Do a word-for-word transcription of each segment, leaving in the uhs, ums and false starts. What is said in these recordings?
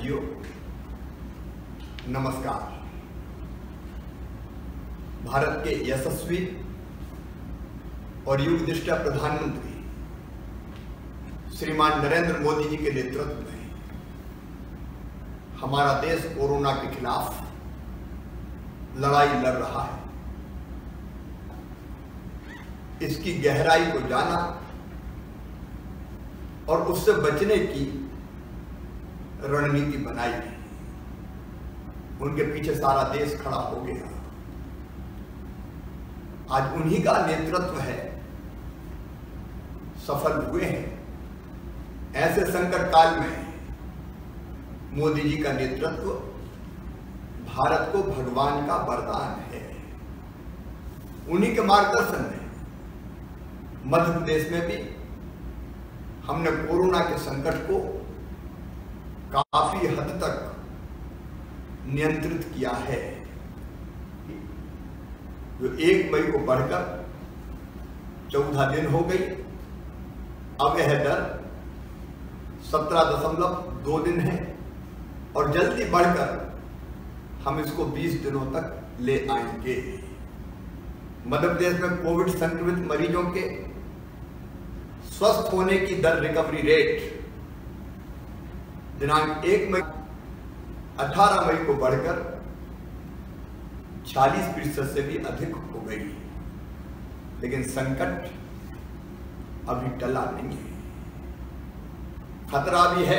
भाइयों, नमस्कार। भारत के यशस्वी और युगनिष्ठ प्रधानमंत्री श्रीमान नरेंद्र मोदी जी के नेतृत्व में हमारा देश कोरोना के खिलाफ लड़ाई लड़ रहा है। इसकी गहराई को जाना और उससे बचने की रणनीति बनाई गई। उनके पीछे सारा देश खड़ा हो गया। आज उन्हीं का नेतृत्व है, सफल हुए हैं। ऐसे संकट काल में मोदी जी का नेतृत्व भारत को भगवान का वरदान है। उन्हीं के मार्गदर्शन में मध्य प्रदेश में भी हमने कोरोना के संकट को काफी हद तक नियंत्रित किया है। जो एक मई को बढ़कर चौदह दिन हो गई, अब यह दर सत्रह दशमलव दो दिन है और जल्दी बढ़कर हम इसको बीस दिनों तक ले आएंगे। मध्य प्रदेश में कोविड संक्रमित मरीजों के स्वस्थ होने की दर, रिकवरी रेट दिनांक एक मई अठारह मई को बढ़कर छियालीस प्रतिशत से भी अधिक हो गई। लेकिन संकट अभी टला नहीं है, खतरा भी है,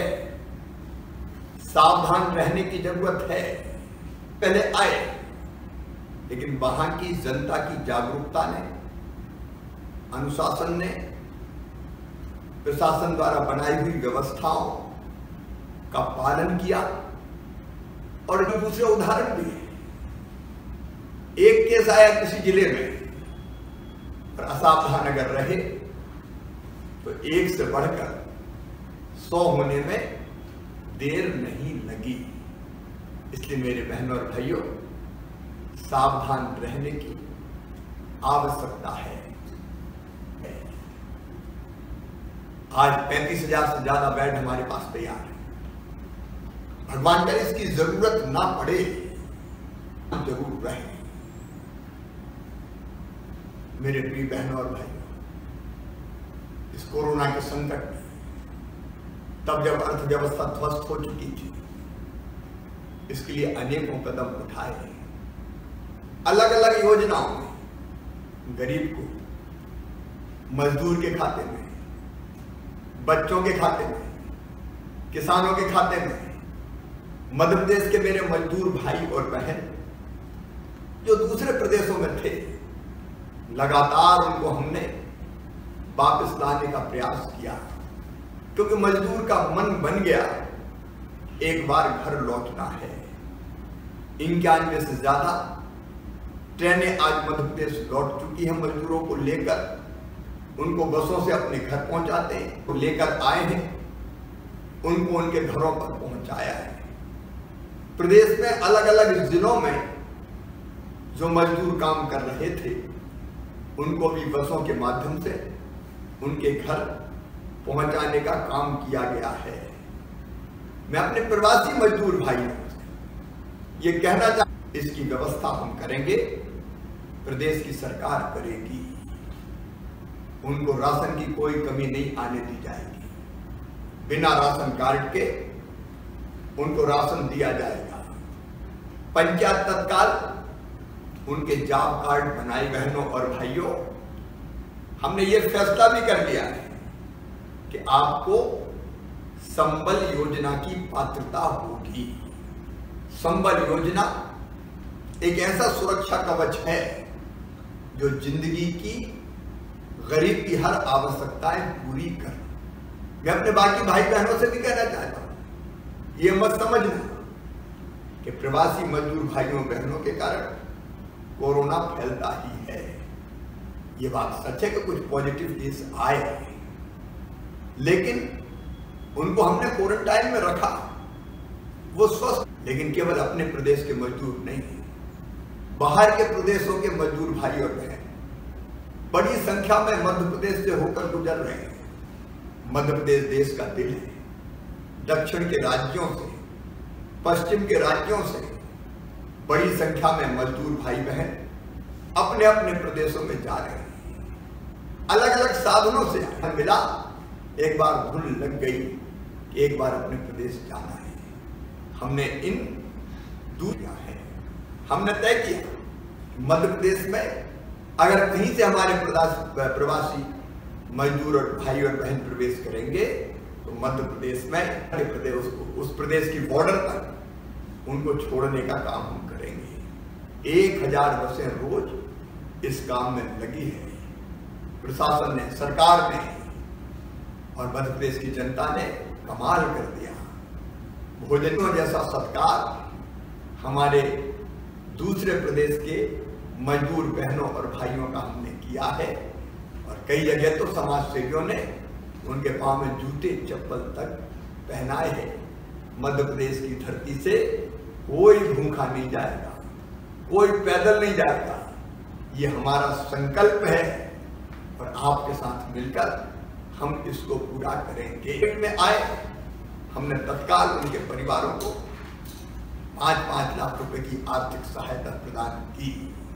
सावधान रहने की जरूरत है। पहले आए, लेकिन वहां की जनता की जागरूकता ने, अनुशासन ने, प्रशासन द्वारा बनाई हुई व्यवस्थाओं का पालन किया। और दूसरे उदाहरण भी है। एक केस आया किसी जिले में और असावधान अगर रहे तो एक से बढ़कर सौ होने में देर नहीं लगी। इसलिए मेरे बहनों और भाइयों, सावधान रहने की आवश्यकता है। आज पैंतीस हजार से ज्यादा बेड हमारे पास तैयार है। भगवान करे इसकी जरूरत ना पड़े, जरूर रहे। मेरे प्रिय बहनों और भाइयों, इस कोरोना के संकट में तब जब अर्थव्यवस्था ध्वस्त हो चुकी थी, इसके लिए अनेकों कदम उठाए। अलग अलग योजनाओं में गरीब को, मजदूर के खाते में, बच्चों के खाते में, किसानों के खाते में, मध्य प्रदेश के मेरे मजदूर भाई और बहन जो दूसरे प्रदेशों में थे, लगातार उनको हमने वापस लाने का प्रयास किया। क्योंकि मजदूर का मन बन गया एक बार घर लौटना है। इक्यानवे से ज्यादा ट्रेनें आज मध्य प्रदेश लौट चुकी हैं। मजदूरों को लेकर उनको बसों से अपने घर पहुंचाते हैं, तो लेकर आए हैं, उनको उनके घरों पर पहुंचाया है। प्रदेश में अलग अलग जिलों में जो मजदूर काम कर रहे थे, उनको भी बसों के माध्यम से उनके घर पहुंचाने का काम किया गया है। मैं अपने प्रवासी मजदूर भाइयों से ये कहना चाहता हूं, इसकी व्यवस्था हम करेंगे, प्रदेश की सरकार करेगी। उनको राशन की कोई कमी नहीं आने दी जाएगी। बिना राशन कार्ड के उनको राशन दिया जाएगा। पंचायत तत्काल उनके जॉब कार्ड बनाए। बहनों और भाइयों, हमने ये फैसला भी कर लिया है कि आपको संबल योजना की पात्रता होगी। संबल योजना एक ऐसा सुरक्षा कवच है जो जिंदगी की, गरीब की हर आवश्यकताएं पूरी कर। मैं अपने बाकी भाई बहनों से भी कहना चाहता हूं, ये मत समझना कि प्रवासी मजदूर भाइयों बहनों के कारण कोरोना फैलता ही है। ये बात सच है कि कुछ पॉजिटिव केस आए, लेकिन उनको हमने क्वारंटाइन में रखा, वो स्वस्थ। लेकिन केवल अपने प्रदेश के मजदूर नहीं, बाहर के प्रदेशों के मजदूर भाई और बहन बड़ी संख्या में मध्य प्रदेश से होकर गुजर रहे हैं। मध्य प्रदेश देश का दिल है। दक्षिण के राज्यों से पश्चिम के राज्यों से बड़ी संख्या में मजदूर भाई बहन अपने अपने प्रदेशों में जा रहे हैं। अलग अलग साधनों से मिला, एक बार भूल लग गई कि एक बार अपने प्रदेश जाना है। हमने इन दूरियां हैं, हमने तय किया मध्य प्रदेश में अगर कहीं से हमारे प्रवासी मजदूर और भाई और बहन प्रवेश करेंगे तो मध्य प्रदेश में प्रदेश उस प्रदेश की बॉर्डर तक उनको छोड़ने का काम हम करेंगे। एक हजार बसें रोज इस काम में लगी है। प्रशासन ने, सरकार ने और मध्य प्रदेश की जनता ने कमाल कर दिया। भोजनों जैसा सत्कार हमारे दूसरे प्रदेश के मजदूर बहनों और भाइयों का हमने किया है और कई जगह तो समाज सेवियों ने उनके पांव में जूते चप्पल तक पहनाए हैं। मध्य प्रदेश की धरती से कोई भूखा नहीं जाएगा, कोई पैदल नहीं जाएगा। ये हमारा संकल्प है और आपके साथ मिलकर हम इसको पूरा करेंगे। में आए हमने तत्काल उनके परिवारों को पांच पांच लाख रुपए की आर्थिक सहायता प्रदान की।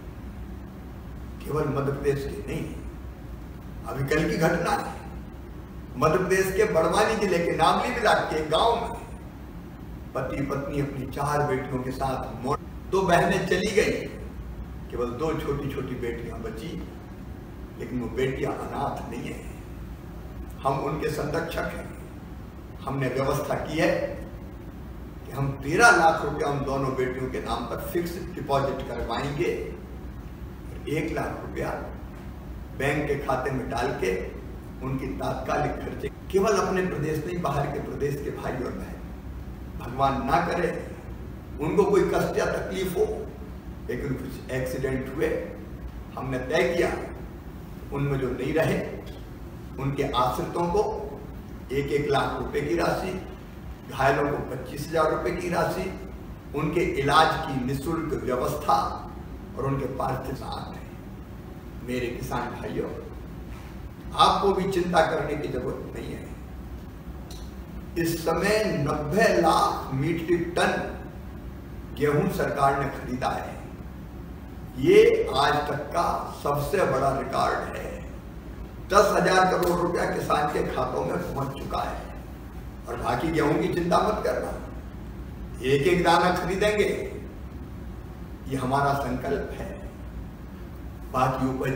केवल मध्य प्रदेश के नहीं, अभी कल की घटना है मध्य प्रदेश के बड़वानी जिले के नामली ब्लॉक के गांव में पति पत्नी अपनी चार बेटियों के साथ मोड़, दो बहनें चली गई, केवल दो छोटी छोटी बेटियां बची, लेकिन वो बेटियां अनाथ नहीं है। हम उनके संरक्षक हैं। हमने व्यवस्था की है कि हम तेरह लाख रुपया उन दोनों बेटियों के नाम पर फिक्स डिपॉजिट करवाएंगे और एक लाख रुपया बैंक के खाते में डाल के उनकी तात्कालिक खर्चे, केवल अपने प्रदेश नहीं बाहर के प्रदेश के भाई और बहन, भगवान ना करे उनको कोई कष्ट या तकलीफ हो, लेकिन कुछ एक्सीडेंट हुए, हमने तय किया उनमें जो नहीं रहे उनके आश्रितों को एक एक लाख रुपए की राशि, घायलों को पच्चीस हजार रुपए की राशि, उनके इलाज की निःशुल्क व्यवस्था और उनके पार्थिव साथ है। मेरे किसान भाइयों, आपको भी चिंता करने की जरूरत नहीं है। इस समय नब्बे लाख मीट्रिक टन गेहूं सरकार ने खरीदा है। ये आज तक का सबसे बड़ा रिकॉर्ड है। दस हजार करोड़ रुपया किसान के खातों में पहुंच चुका है और बाकी गेहूं की चिंता मत करना, एक एक दाना खरीदेंगे, ये हमारा संकल्प है। बाकी उपज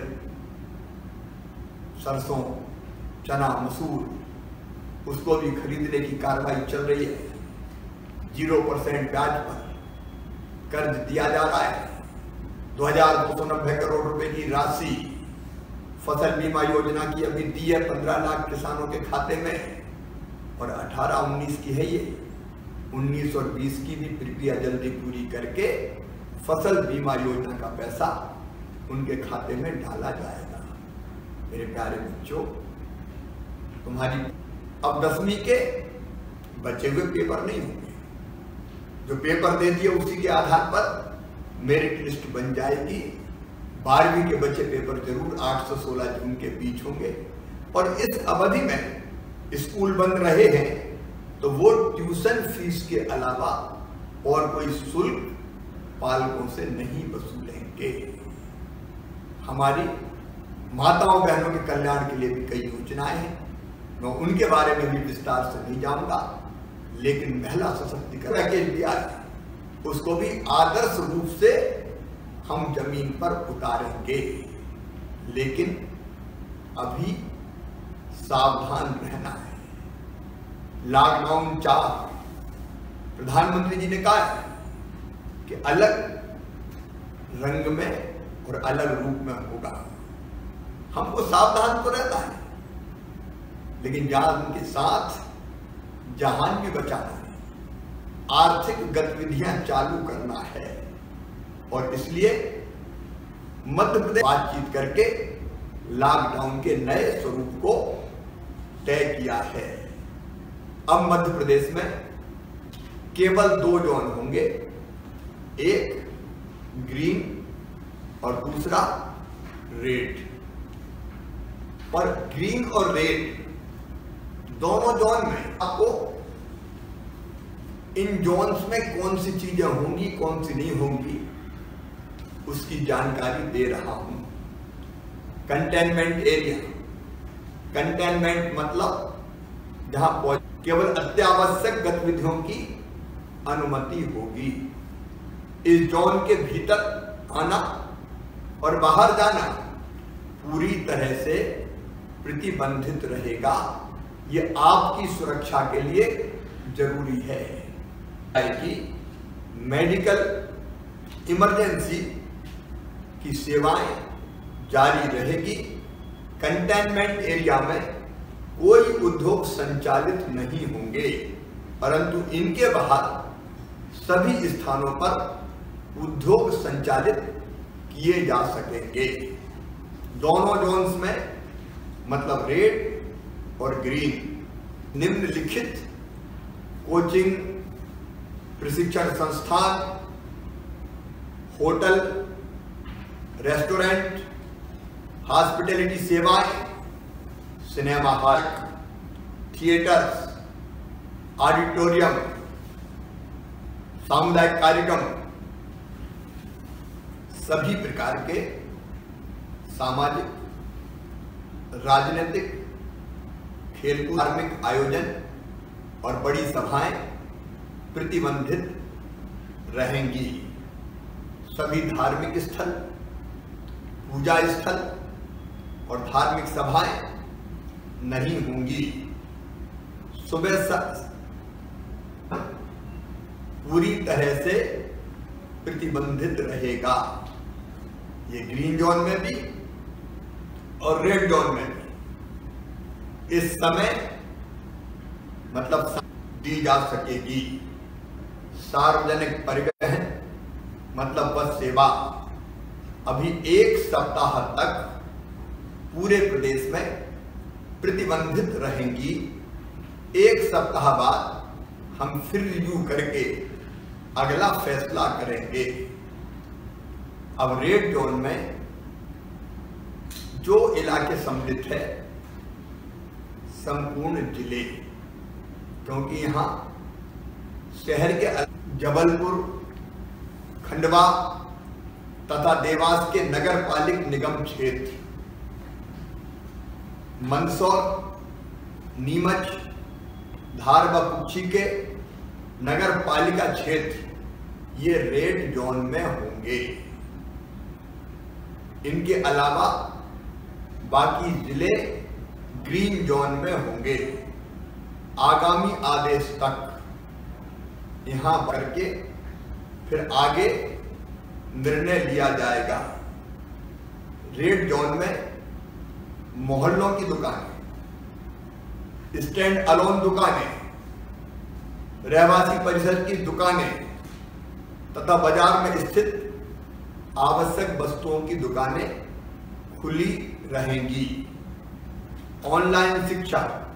सरसों, चना, मसूर, उसको भी खरीदने की कार्रवाई चल रही है। जीरो परसेंट ब्याज पर कर्ज दिया जा रहा है। दो हजार दो सौ नब्बे करोड़ रुपए की राशि फसल बीमा योजना की अभी दी है पंद्रह लाख किसानों के खाते में और अठारह उन्नीस की है ये। उन्नीस और बीस की भी प्रक्रिया जल्दी पूरी करके फसल बीमा योजना का पैसा उनके खाते में डाला जाएगा। मेरे प्यारे बच्चों, तुम्हारी अब दसवीं के बचे हुए पेपर नहीं होंगे। जो पेपर दे दिए उसी के आधार पर मेरिट लिस्ट बन जाएगी। बारहवीं के बच्चे पेपर जरूर आठ से सोलह जून के बीच होंगे और इस अवधि में स्कूल बंद रहे हैं तो वो ट्यूशन फीस के अलावा और कोई शुल्क पालकों से नहीं वसूलेंगे। हमारी माताओं बहनों के कल्याण के लिए भी कई योजनाएं हैं, मैं उनके बारे में भी विस्तार से नहीं जाऊंगा, लेकिन महिला सशक्तिकरण पैकेज दिया है उसको भी आदर्श रूप से हम जमीन पर उतारेंगे। लेकिन अभी सावधान रहना है। लॉकडाउन चार प्रधानमंत्री जी ने कहा है कि अलग रंग में और अलग रूप में होगा। हमको सावधान तो रहता है, लेकिन जान के साथ जहान भी बचाना है, आर्थिक गतिविधियां चालू करना है और इसलिए मध्य प्रदेश बातचीत करके लॉकडाउन के नए स्वरूप को तय किया है। अब मध्य प्रदेश में केवल दो जोन होंगे, एक ग्रीन और दूसरा रेड। और ग्रीन और रेड दोनों जोन में आपको इन जोन्स में कौन सी चीजें होंगी, कौन सी नहीं होंगी, उसकी जानकारी दे रहा हूं। कंटेनमेंट एरिया, कंटेनमेंट मतलब जहां केवल अत्यावश्यक गतिविधियों की अनुमति होगी। इस जोन के भीतर आना और बाहर जाना पूरी तरह से प्रतिबंधित रहेगा। ये आपकी सुरक्षा के लिए जरूरी है कि मेडिकल इमरजेंसी की सेवाएं जारी रहेगी। कंटेनमेंट एरिया में कोई उद्योग संचालित नहीं होंगे, परंतु इनके बाहर सभी स्थानों पर उद्योग संचालित किए जा सकेंगे। दोनों जोन्स में मतलब रेड और ग्रीन निम्नलिखित कोचिंग, प्रशिक्षण संस्थान, होटल, रेस्टोरेंट, हॉस्पिटैलिटी सेवाएं, सिनेमा हॉल, थिएटर्स, ऑडिटोरियम, सामुदायिक कार्यक्रम, सभी प्रकार के सामाजिक, राजनीतिक, खेलकूद, धार्मिक आयोजन और बड़ी सभाएं प्रतिबंधित रहेंगी। सभी धार्मिक स्थल, पूजा स्थल और धार्मिक सभाएं नहीं होंगी। सुबह पूरी तरह से प्रतिबंधित रहेगा। ये ग्रीन जोन में भी और रेड जोन में भी इस समय मतलब दी जा सकेगी। सार्वजनिक परिवहन मतलब बस सेवा अभी एक सप्ताह तक पूरे प्रदेश में प्रतिबंधित रहेंगी। एक सप्ताह बाद हम फिर रिव्यू करके अगला फैसला करेंगे। अब रेड जोन में जो इलाके सम्मिलित है, संपूर्ण जिले, क्योंकि यहां शहर के जबलपुर, खंडवा तथा देवास के नगर पालिक निगम क्षेत्र, मंदसौर, नीमच, धार व कुक्षी के नगर पालिका क्षेत्र ये रेड जोन में होंगे। इनके अलावा बाकी जिले ग्रीन जोन में होंगे। आगामी आदेश तक यहां करके फिर आगे निर्णय लिया जाएगा। रेड जोन में मोहल्लों की दुकानें, स्टैंड अलोन दुकानें, रहवासी परिसर की दुकानें तथा बाजार में स्थित आवश्यक वस्तुओं की दुकानें खुली रहेंगी। ऑनलाइन शिक्षा,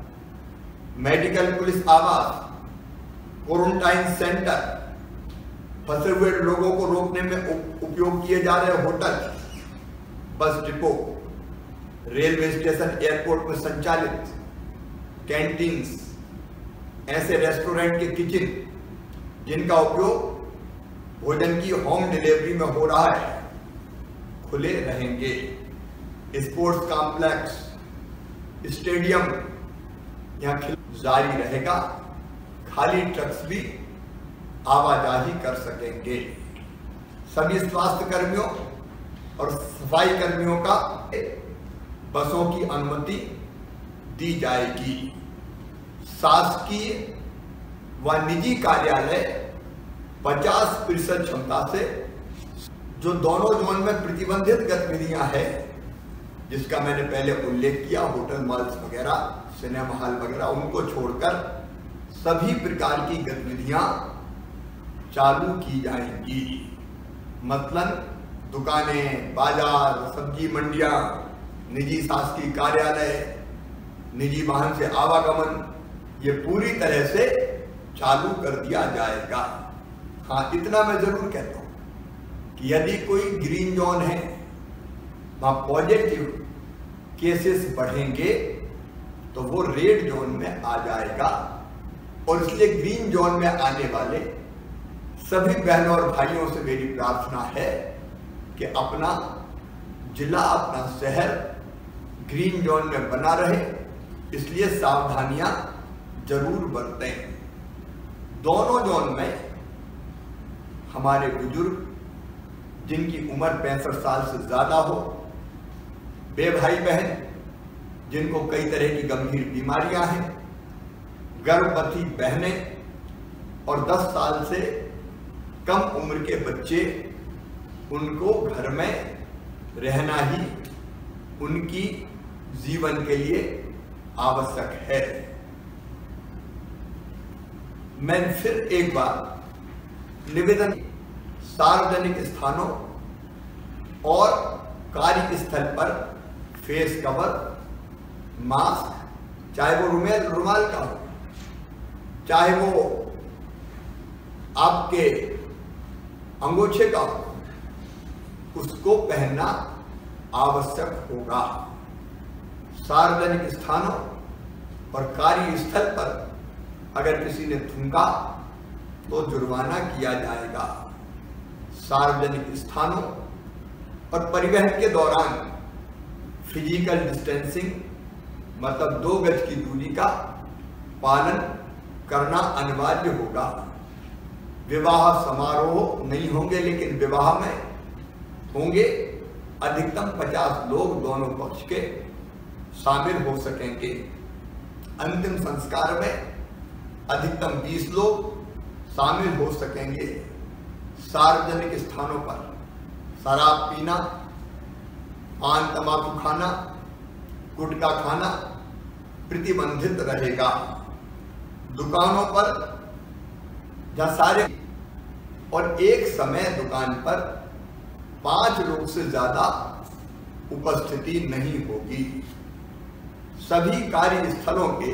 मेडिकल पुलिस आवास, क्वारंटाइन सेंटर, फंसे हुए लोगों को रोकने में उपयोग किए जा रहे hotel, bus depot, railway station, airport में संचालित कैंटीन्स, ऐसे रेस्टोरेंट के किचन जिनका उपयोग भोजन की होम डिलीवरी में हो रहा है, खुले रहेंगे। स्पोर्ट्स कॉम्प्लेक्स, स्टेडियम यहां जारी रहेगा। खाली ट्रक्स भी आवाजाही कर सकेंगे। सभी स्वास्थ्य कर्मियों और सफाई कर्मियों का बसों की अनुमति दी जाएगी। शासकीय व निजी कार्यालय पचास प्रतिशत क्षमता से, जो दोनों जोन में प्रतिबंधित गतिविधियां हैं, जिसका मैंने पहले उल्लेख किया, होटल, मॉल्स वगैरह, सिनेमा हॉल वगैरह, उनको छोड़कर सभी प्रकार की गतिविधियां चालू की जाएंगी। मसलन दुकानें, बाजार, सब्जी मंडियां, निजी शासकीय कार्यालय, निजी वाहन से आवागमन, ये पूरी तरह से चालू कर दिया जाएगा। हाँ, इतना मैं जरूर कहता हूं कि यदि कोई ग्रीन जोन है, वहां पॉजिटिव केसेस बढ़ेंगे तो वो रेड जोन में आ जाएगा। और इसलिए ग्रीन जोन में आने वाले सभी बहनों और भाइयों से मेरी प्रार्थना है कि अपना जिला, अपना शहर ग्रीन जोन में बना रहे, इसलिए सावधानियां जरूर बरतें। दोनों जोन में हमारे बुजुर्ग जिनकी उम्र पैंसठ साल से ज्यादा हो, वे भाई बहन जिनको कई तरह की गंभीर बीमारियां हैं, गर्भवती बहनें और दस साल से कम उम्र के बच्चे, उनको घर में रहना ही उनकी जीवन के लिए आवश्यक है। मैं फिर एक बार निवेदन, सार्वजनिक स्थानों और कार्यस्थल पर फेस कवर, मास्क, चाहे वो रुमाल रुमाल का हो, चाहे वो आपके अंगोछे का हो, उसको पहनना आवश्यक होगा। सार्वजनिक स्थानों और कार्यस्थल पर अगर किसी ने थूका तो जुर्माना किया जाएगा। सार्वजनिक स्थानों और परिवहन के दौरान फिजिकल डिस्टेंसिंग, मतलब दो गज की दूरी का पालन करना अनिवार्य होगा। विवाह समारोह नहीं होंगे, लेकिन विवाह में होंगे अधिकतम पचास लोग दोनों पक्ष के शामिल हो सकेंगे। अंतिम संस्कार में अधिकतम बीस लोग शामिल हो सकेंगे। सार्वजनिक स्थानों पर शराब पीना, पान तंबाकू खाना, गुटखा खाना प्रतिबंधित रहेगा। दुकानों पर जहां सारे और एक समय दुकान पर पांच लोग से ज्यादा उपस्थिति नहीं होगी। सभी कार्यस्थलों के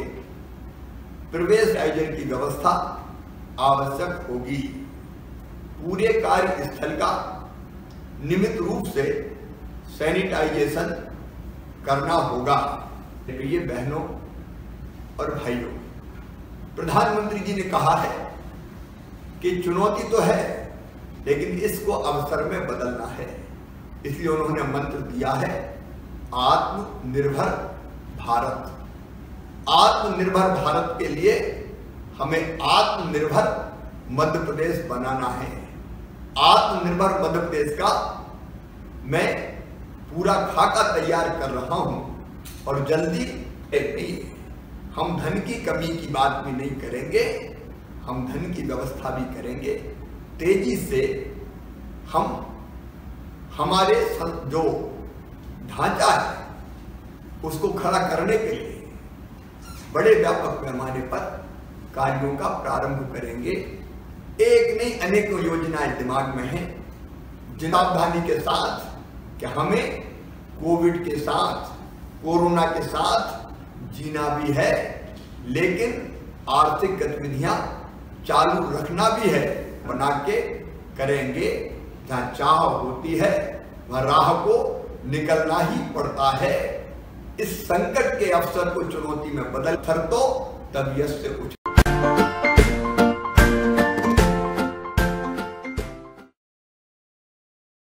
प्रवेश आयोजन की व्यवस्था आवश्यक होगी। पूरे कार्यस्थल का नियमित रूप से सैनिटाइजेशन करना होगा। प्रिय बहनों और भाइयों, प्रधानमंत्री जी ने कहा है कि चुनौती तो है, लेकिन इसको अवसर में बदलना है। इसलिए उन्होंने मंत्र दिया है आत्मनिर्भर भारत। आत्मनिर्भर भारत के लिए हमें आत्मनिर्भर मध्य प्रदेश बनाना है। आत्मनिर्भर मध्य प्रदेश का मैं पूरा खाका तैयार कर रहा हूं और जल्दी नहीं, हम धन की कमी की बात भी नहीं करेंगे, हम धन की व्यवस्था भी करेंगे। तेजी से हम हमारे जो ढांचा है उसको खड़ा करने के लिए बड़े व्यापक पैमाने पर कार्यों का प्रारंभ करेंगे। एक नहीं अनेकों योजनाएं दिमाग में हैं, जिन सावधानी के साथ कि हमें कोविड के साथ, कोरोना के साथ जीना भी है, लेकिन आर्थिक गतिविधियां चालू रखना भी है। बना के करेंगे। जहां चाह होती है वह राह को निकलना ही पड़ता है। इस संकट के अवसर को चुनौती में बदल कर तो तब यश से उठ